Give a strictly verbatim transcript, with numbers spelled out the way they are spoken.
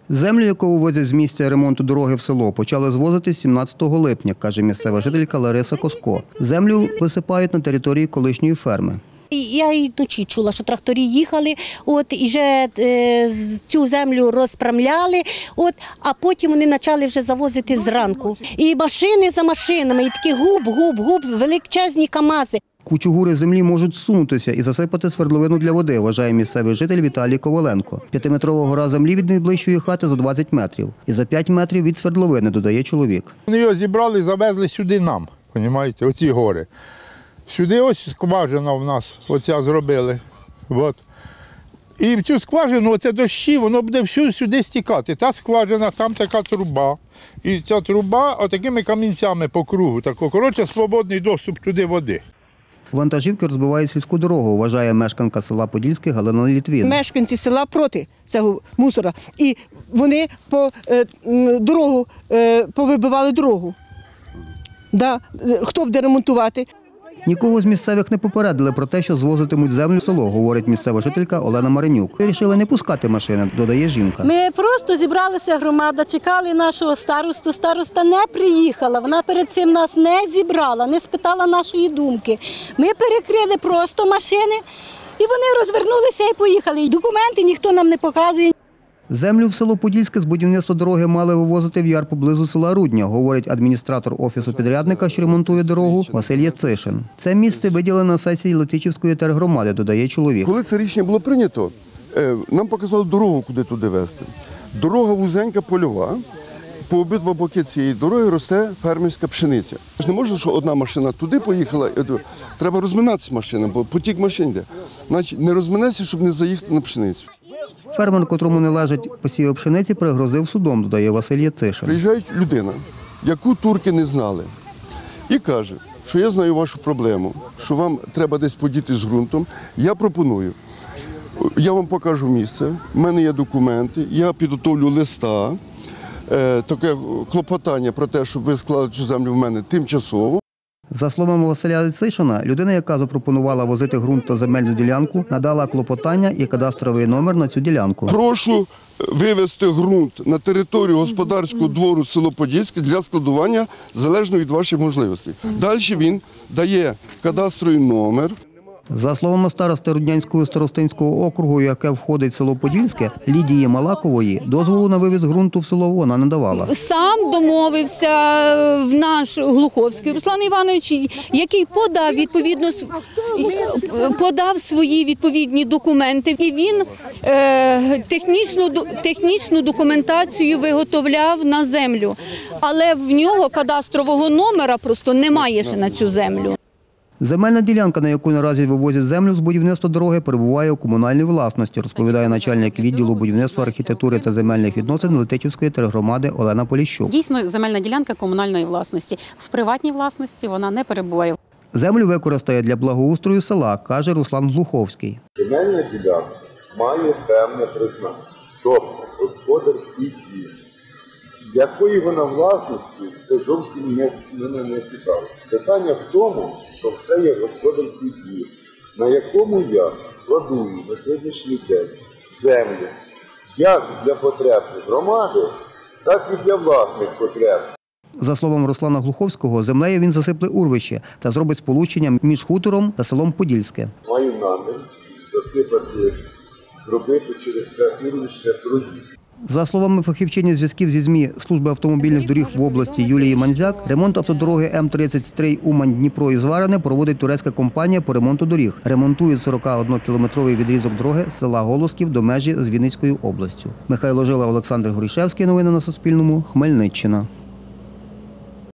Землю, яку вивозять з місця ремонту дороги в село, почали звозити сімнадцятого липня, каже місцева жителька Лариса Коско. Землю висипають на території колишньої ферми. Я і вночі чула, що трактори їхали, от, і вже е, цю землю розпрямляли, от, а потім вони почали вже завозити зранку. І машини за машинами, і такі губ-губ-губ, величезні камази. Кучугури землі можуть зсунутися і засипати свердловину для води, вважає місцевий житель Віталій Коваленко. П'ятиметрова гора землі від найближчої хати за двадцять метрів. І за п'ять метрів від свердловини, додає чоловік. Вони його зібрали і завезли сюди нам, розумієте, оці гори. Сюди ось скважина в нас, оця зробили. От. І в цю скважину, оце дощі, воно буде всю сюди стікати. Та скважина, там така труба. І ця труба отакими камінцями по кругу. Так, коротше, свободний доступ туди води. Вантажівки розбивають сільську дорогу, вважає мешканка села Подільське Галина Літвін. Мешканці села проти цього мусора. І вони по е, дорогу, е, повибивали дорогу. Да. Хто буде ремонтувати? Нікого з місцевих не попередили про те, що звозитимуть землю в село, говорить місцева жителька Олена Маринюк. Вирішили не пускати машини, додає жінка. Ми просто зібралися, громада, чекали нашого старосту. Староста не приїхала, вона перед цим нас не зібрала, не спитала нашої думки. Ми перекрили просто машини, і вони розвернулися і поїхали. І документи ніхто нам не показує. Землю в село Подільське з будівництва дороги мали вивозити в яр поблизу села Рудня, говорить адміністратор офісу підрядника, що ремонтує дорогу, Василь Яцишин. Це місце виділено на сесії Летичівської тергромади, додає чоловік. Коли це рішення було прийнято, нам показали дорогу, куди туди везти. Дорога вузенька, польова. По обидва боки цієї дороги росте фермерська пшениця. Не можна, що одна машина туди поїхала, треба розминатися машинам, бо потік машин йде. Значить, не розминайся, щоб не заїхати на пшеницю. Фермер, котрому належать посіви пшениці, пригрозив судом, додає Василь Яцишин. Приїжджає людина, яку турки не знали, і каже, що я знаю вашу проблему, що вам треба десь подіти з ґрунтом. Я пропоную, я вам покажу місце, в мене є документи, я підготовлю листа, е, таке клопотання про те, щоб ви склали цю землю в мене тимчасово. За словами Василя Яцишина, людина, яка запропонувала возити ґрунт та земельну ділянку, надала клопотання і кадастровий номер на цю ділянку. Прошу вивезти ґрунт на територію господарського двору село Подільське для складування залежно від ваших можливостей. Далі він дає кадастровий номер. За словами старости Руднянського старостинського округу, яке входить в село Подільське, Лідії Малакової, дозволу на вивіз ґрунту в село вона не давала. Сам домовився в наш Глуховський Руслан Іванович, який подав відповідно подав свої відповідні документи, і він е, технічну технічну документацію виготовляв на землю, але в нього кадастрового номера просто немає ще на цю землю. Земельна ділянка, на яку наразі вивозять землю з будівництва дороги, перебуває у комунальній власності, розповідає начальник відділу будівництва, архітектури та земельних відносин Летичівської тергромади Олена Поліщук. Дійсно, земельна ділянка комунальної власності. В приватній власності вона не перебуває. Землю використає для благоустрою села, каже Руслан Глуховський. Земельна ділянка має певне призначення, тобто господарський двір. Якої вона власності, це зовсім не, мене не цікаво. Питання в тому, що це є господарський двір, на якому я складую на сьогоднішній день землю як для потреб громади, так і для власних потреб. За словом Руслана Глуховського, землею він засипле урвище та зробить сполучення між хутором та селом Подільське. Маю намір засипати, зробити через це урвище проїзд. За словами фахівчині зв'язків зі ЗМІ Служби автомобільних доріг в області Юлії Манзяк, ремонт автодороги М тридцять три Умань-Дніпро і Зварине проводить турецька компанія по ремонту доріг. Ремонтують сорокаоднокілометровий відрізок дороги з села Голосків до межі з Вінницькою областю. Михайло Жила, Олександр Горішевський. Новини на Суспільному. Хмельниччина.